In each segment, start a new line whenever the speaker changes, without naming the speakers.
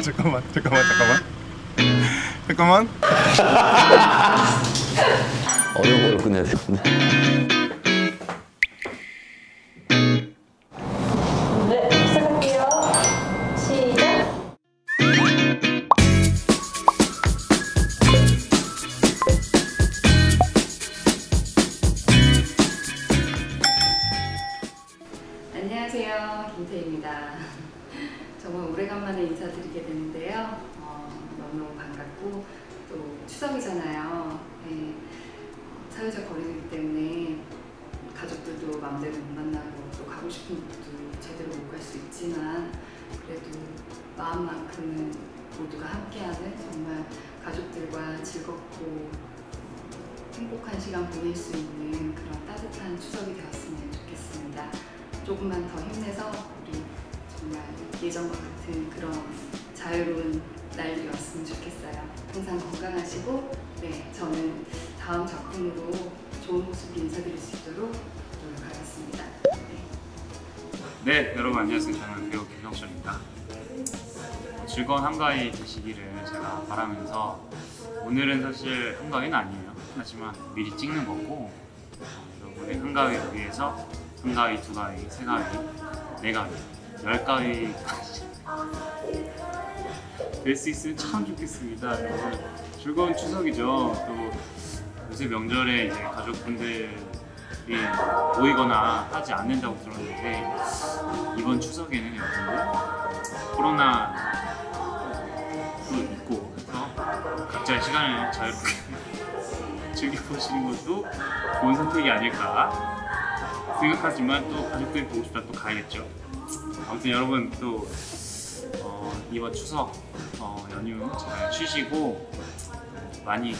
잠깐만.
어려운 걸로 끝내야 되는데.
네, 시작할게요. 시작.
안녕하세요, 김태희입니다. 정말 오래간만에 인사드리게 되는데요. 너무 반갑고 또 추석이잖아요. 네, 사회적 거리두기 때문에 가족들도 마음대로 못 만나고 또 가고 싶은 곳도 제대로 못 갈 수 있지만 그래도 마음만큼은 모두가 함께하는 정말 가족들과 즐겁고 행복한 시간 보낼 수 있는 그런 따뜻한 추석이 되었으면 좋겠습니다. 조금만 더 힘내서 우리 정말 예전과 같은 그런 자유로운 날이 왔으면 좋겠어요. 항상 건강하시고 저는 다음 작품으로 좋은 모습으로 인사드릴 수 있도록 노력하겠습니다.
네, 여러분 안녕하세요. 저는 배우 김영철입니다. 즐거운 한가위 되시기를 제가 바라면서 오늘은 사실 한가위는 아니에요. 하지만 미리 찍는 거고 여러분의 한가위를 위해서 한가위, 두가위, 세가위, 네가위, 10가위까지 될 수 있으면 참 좋겠습니다. 즐거운 추석이죠. 또 요새 명절에 이제 가족분들이 모이거나 하지 않는다고 들었는데 이번 추석에는 여러분들 코로나도 있고 그래서 각자의 시간을 자유롭게 즐겨보시는 것도 좋은 선택이 아닐까 생각하지만 또 가족들이 보고 싶다 또 가야겠죠. 아무튼 여러분 또 이번 추석 연휴 잘 쉬시고 많이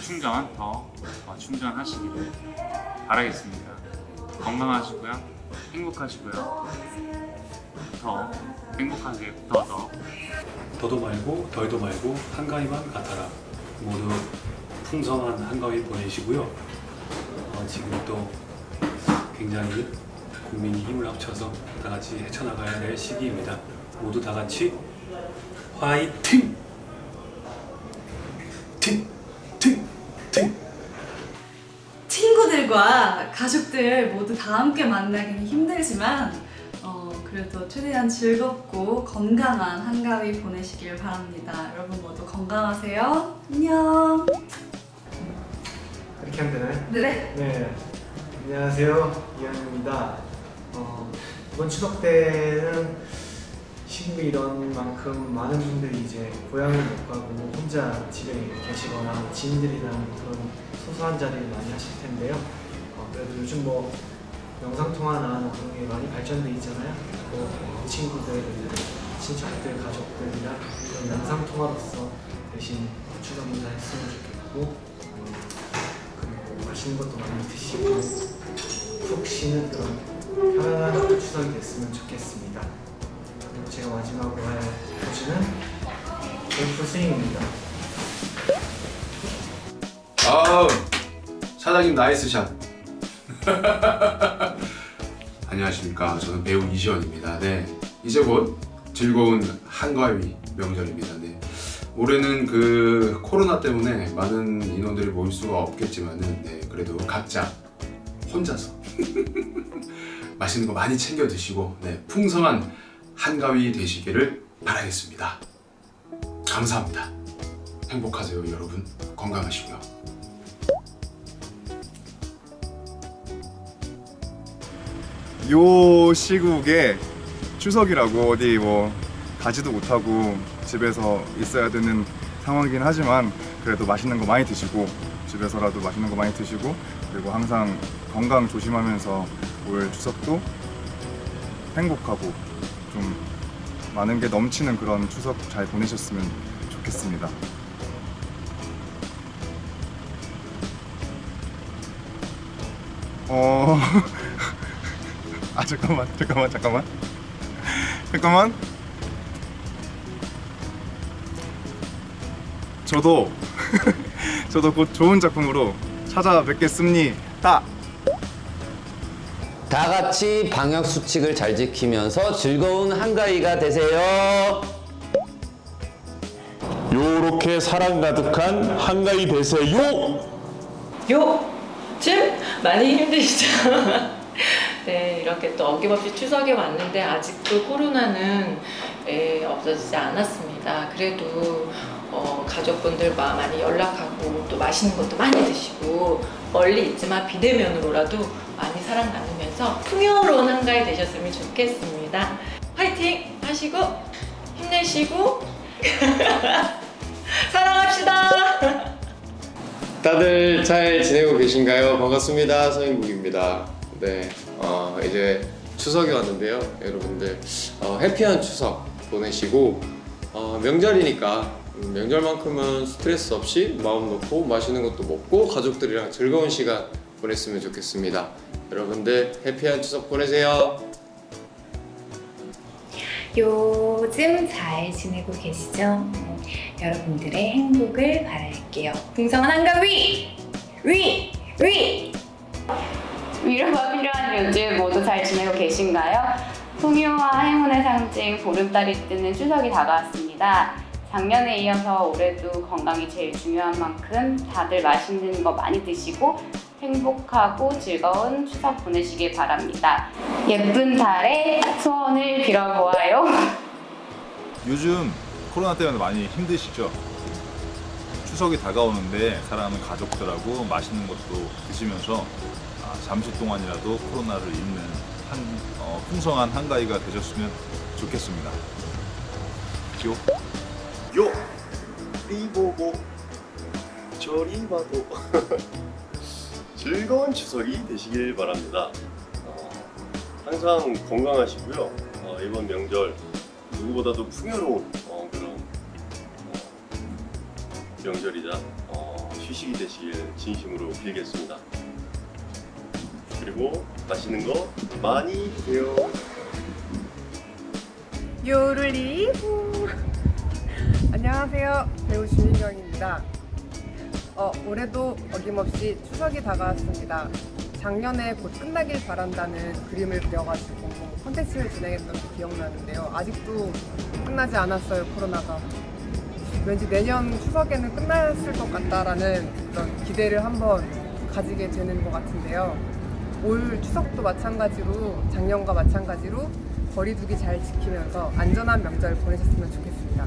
충전하시기를 바라겠습니다. 건강하시고요, 행복하시고요, 더 행복하게
더도 말고 덜도 말고 한가위만 같아라. 모두 풍성한 한가위 보내시고요. 지금 또 굉장히 국민이 힘을 합쳐서 다 같이 헤쳐나가야 될 시기입니다. 모두 다 같이 화이팅!
친구들과 가족들 모두 다 함께 만나기는 힘들지만 그래도 최대한 즐겁고 건강한 한가위 보내시길 바랍니다. 여러분 모두 건강하세요. 안녕.
이렇게 하면 되나요?
네.
안녕하세요, 이현우입니다. 이번 추석 때는 시국이 이런 만큼 많은 분들이 이제 고향을 못 가고 혼자 집에 계시거나 지인들이랑 그런 소소한 자리를 많이 하실 텐데요. 그래도 요즘 뭐 영상통화나 그런 게 많이 발전돼 있잖아요. 친구들, 친척들, 가족들이랑 이런 영상통화로서 대신 추석 인사했으면 좋겠고 그리고 맛있는 것도 많이 드시고 푹 쉬는 그런 편안한 추석이 됐으면 좋겠습니다. 그리고 제가 마지막으로 할 포즈는 골프 스윙입니다.
사장님 나이스 샷. 안녕하십니까. 저는 배우 이시원입니다. 네, 이제 곧 즐거운 한가위 명절입니다. 네, 올해는 그 코로나 때문에 많은 인원들이 모일 수가 없겠지만은 그래도 각자 혼자서 맛있는 거 많이 챙겨 드시고 풍성한 한가위 되시기를 바라겠습니다. 감사합니다. 행복하세요 여러분. 건강하시고요.
요 시국에 추석이라고 어디 뭐 가지도 못하고 집에서 있어야 되는 상황이긴 하지만 그래도 맛있는 거 많이 드시고 집에서라도 맛있는 거 많이 드시고 그리고 항상 건강 조심하면서 올 추석도 행복하고 좀 많은 게 넘치는 그런 추석 잘 보내셨으면 좋겠습니다. 잠깐만. 저도 곧 좋은 작품으로 찾아뵙겠습니다.
다 같이 방역 수칙을 잘 지키면서 즐거운 한가위가 되세요.
요렇게 사랑 가득한 한가위 되세요.
요즘 많이 힘드시죠? 네, 이렇게 또 어김없이 추석에 왔는데 아직도 코로나는 없어지지 않았습니다. 그래도 가족분들과 많이 연락하고 또 맛있는 것도 많이 드시고 멀리 있지만 비대면으로라도 많이 사랑 나누면서 풍요로운 한가위 되셨으면 좋겠습니다. 화이팅 하시고 힘내시고 사랑합시다.
다들 잘 지내고 계신가요? 반갑습니다. 서인국입니다. 네, 이제 추석이 왔는데요. 여러분들 해피한 추석 보내시고 명절이니까 명절만큼은 스트레스 없이 마음 놓고 맛있는 것도 먹고 가족들이랑 즐거운 시간 보냈으면 좋겠습니다. 여러분들 해피한 추석 보내세요.
요즘 잘 지내고 계시죠? 여러분들의 행복을 바랄게요. 풍성한 한가위!
위로가 필요한 요즘 모두 잘 지내고 계신가요? 풍요와 행운의 상징 보름달이 뜨는 추석이 다가왔습니다. 작년에 이어서 올해도 건강이 제일 중요한 만큼 다들 맛있는 거 많이 드시고 행복하고 즐거운 추석 보내시길 바랍니다. 예쁜 달의 소원을 빌어보아요.
요즘 코로나 때문에 많이 힘드시죠? 추석이 다가오는데 사랑하는 가족들하고 맛있는 것도 드시면서 잠시 동안이라도 코로나를 잊는 풍성한 한가위가 되셨으면 좋겠습니다.
이 보고 저리 봐도 즐거운 추석이 되시길 바랍니다. 항상 건강하시고요. 이번 명절 누구보다도 풍요로운 그런 명절이자 휴식이 되시길 진심으로 빌겠습니다. 그리고 맛있는 거 많이 드세요.
요를리후. 안녕하세요, 배우 주민경입니다. 올해도 어김없이 추석이 다가왔습니다. 작년에 곧 끝나길 바란다는 그림을 그려가지고 콘텐츠를 진행했던 게 기억나는데요. 아직도 끝나지 않았어요, 코로나가. 왠지 내년 추석에는 끝났을 것 같다라는 그런 기대를 한번 가지게 되는 것 같은데요. 올 추석도 마찬가지로 작년과 마찬가지로 거리두기 잘 지키면서 안전한 명절 보내셨으면 좋겠습니다.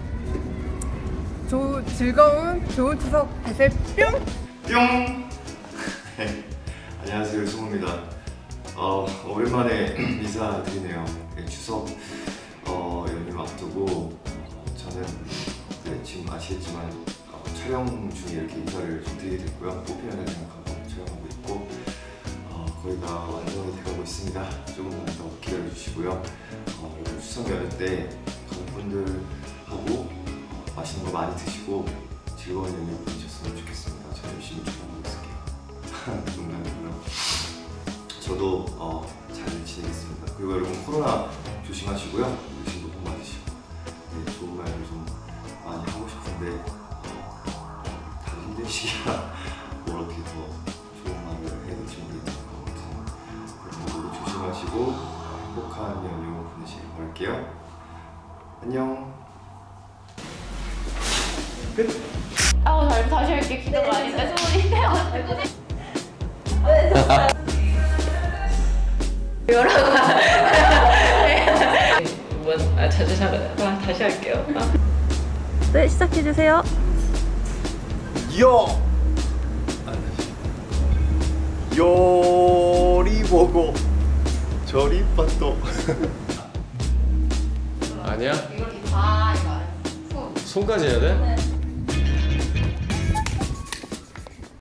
즐거운 좋은 추석 되세요.
뿅! 안녕하세요, 승우입니다. 오랜만에 인사드리네요. 추석 연휴 앞두고 저는 지금 아시겠지만 촬영 중에 이렇게 인사를 좀 드리게 됐고요. 뽑히면을 생각하고 촬영하고 있고 거의 다 완성이 돼가고 있습니다. 조금만 더 기다려주시고요. 여러분 추석 연휴 때 가족분들하고 맛있는 거 많이 드시고 즐거운 연휴 보내셨으면 좋겠습니다. 저 열심히 촬영하고 있을게요. 농담이고요. 저도 잘 지내겠습니다. 그리고 여러분 코로나 조심하시고요. 의심도 꼭 맞으시고 좋은 말들 좀 많이 하고 싶은데 다들 힘든 시기라 뭘 어떻게 더 좋은 말을 해야 될지 모르겠는 것 같아요. 모두 조심하시고 행복한 연휴 보내시길 바랄게요. 안녕. 끝.
다시 할게. 기도가 아닌데 소문이.
다시 할게요.
네, 시작해주세요.
요리 보고 저리 봐도
아니야? 손까지 해야 돼?